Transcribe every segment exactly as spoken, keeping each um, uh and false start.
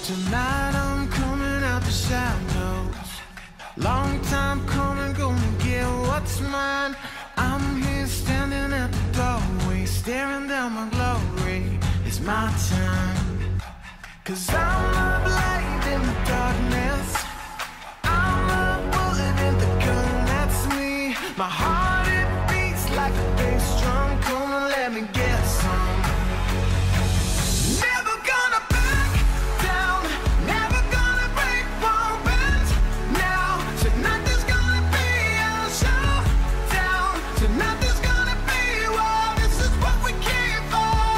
Tonight I'm coming out the shadows. Long time coming, gonna get what's mine. I'm here standing at the doorway, staring down my glory. It's my time. Cause I'm a light in the darkness. I'm a bullet in the gun, that's me. My heart, it beats like a bass drum. Come and let me get some. Never gonna back down, never gonna break one bend. Now, tonight there's gonna be a showdown. Tonight there's gonna be war. This is what we came for.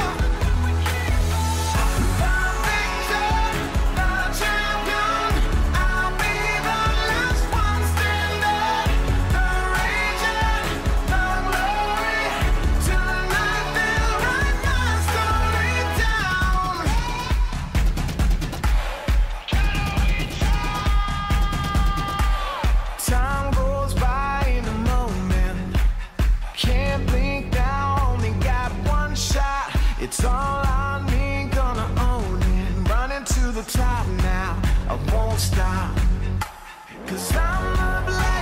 The victor, the champion. I'll be the last one standing. The raging, the glory. Tonight they'll write my story down. Time goes by in a moment. Can't blink now, only got one shot. It's all I need, gonna own it. Running to the top now, I won't stop. Cause I'm a black